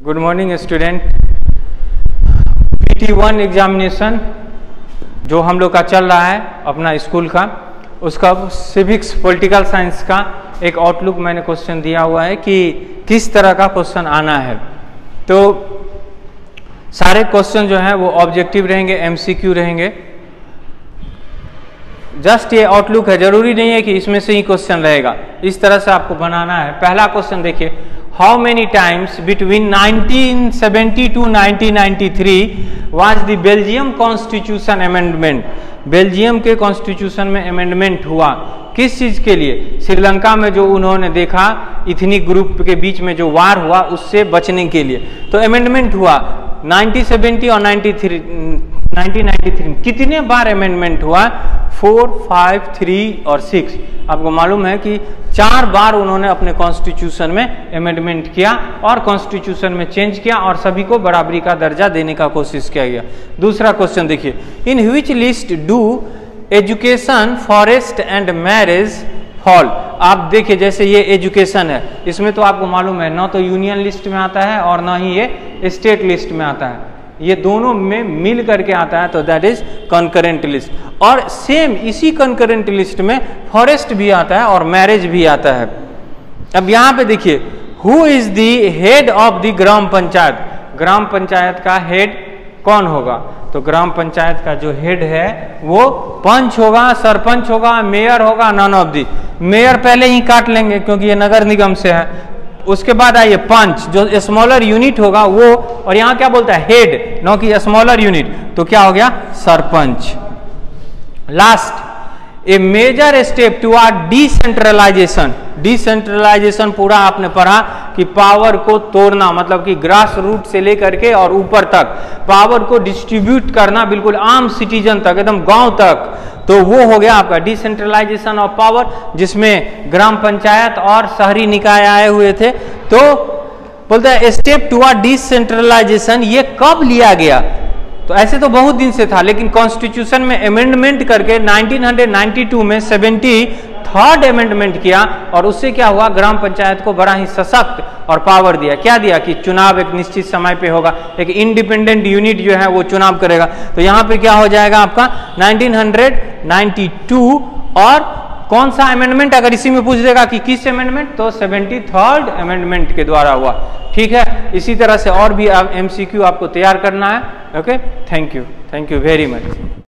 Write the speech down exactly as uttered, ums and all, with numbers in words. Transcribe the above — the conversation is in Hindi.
Good morning student. PT one examination जो हम लोग का चल रहा है अपना स्कूल का, उसका सिविक्स पॉलिटिकल साइंस का एक आउटलुक मैंने क्वेश्चन दिया हुआ है कि किस तरह का क्वेश्चन आना है। तो सारे क्वेश्चन जो हैं वो ऑब्जेक्टिव रहेंगे, एमसीक्यू रहेंगे। जस्ट ये आउटलुक है, जरूरी नहीं है कि इसमें से ही क्वेश्चन रहेगा। इस तरह से आपको बनाना है। पहला क्वेश्चन देखिए, how many times between nineteen seventy to nineteen ninety three was the Belgium constitution amendment. Belgium के कॉन्स्टिट्यूशन में अमेंडमेंट हुआ, किस चीज के लिए? श्रीलंका में जो उन्होंने देखा इथनिक ग्रुप के बीच में जो वार हुआ उससे बचने के लिए, तो अमेंडमेंट हुआ नाइनटीन सेवेंटी और ninety three nineteen ninety three. कितने बार अमेंडमेंट हुआ? फोर, फाइव, थ्री और सिक्स। आपको मालूम है कि चार बार उन्होंने अपने कॉन्स्टिट्यूशन में अमेंडमेंट किया और कॉन्स्टिट्यूशन में चेंज किया और सभी को बराबरी का दर्जा देने का कोशिश किया गया। दूसरा क्वेश्चन देखिए, in which list do education, forest and marriage fall. आप देखिए जैसे ये एजुकेशन है, इसमें तो आपको मालूम है ना तो यूनियन लिस्ट में आता है और ना ही ये स्टेट लिस्ट में आता है, ये दोनों में मिल करके आता है, तो दैट इज कंकरेंट लिस्ट। और सेम इसी कंकरेंट लिस्ट में फॉरेस्ट भी आता है और मैरिज भी आता है। अब यहाँ पे देखिए, who is the head of the gram panchayat. Gram panchayat का हेड कौन होगा? तो ग्राम पंचायत का जो हेड है वो पंच होगा, सरपंच होगा, मेयर होगा, नन ऑफ दी। मेयर पहले ही काट लेंगे क्योंकि ये नगर निगम से है। उसके बाद आइए पंच, जो स्मॉलर यूनिट होगा वो, और यहाँ क्या बोलता है? हेड, नो कि स्मॉलर यूनिट, तो क्या हो गया? Sarpanch. Last, a major step toward decentralization. Decentralization पूरा आपने पढ़ा कि पावर को तोड़ना, मतलब कि ग्रास रूट से लेकर के और ऊपर तक पावर को डिस्ट्रीब्यूट करना, बिल्कुल आम सिटीजन तक, एकदम गांव तक। तो वो हो गया आपका डिसेंट्रलाइजेशन ऑफ पावर, जिसमें ग्राम पंचायत और शहरी निकाय आए हुए थे। तो बोलते हैं स्टेप टुवर्ड डिसेंट्रलाइजेशन, ये कब लिया गया? तो ऐसे तो बहुत दिन से था, लेकिन कॉन्स्टिट्यूशन में अमेंडमेंट करके नाइनटीन नाइंटी टू में सेवेंटी थर्ड अमेंडमेंट किया और उससे क्या हुआ? ग्राम पंचायत को बड़ा ही सशक्त और पावर दिया। क्या दिया? कि चुनाव एक निश्चित समय पे होगा, एक इंडिपेंडेंट यूनिट जो है वो चुनाव करेगा। तो यहाँ पे क्या हो जाएगा आपका नाइनटीन नाइंटी टू। और कौन सा अमेंडमेंट अगर इसी में पूछ देगा कि किस अमेंडमेंट, तो सेवेंटी थर्ड अमेंडमेंट के द्वारा हुआ। ठीक है, इसी तरह से और भी एमसीक्यू आपको तैयार करना है। Okay, thank you, thank you very much.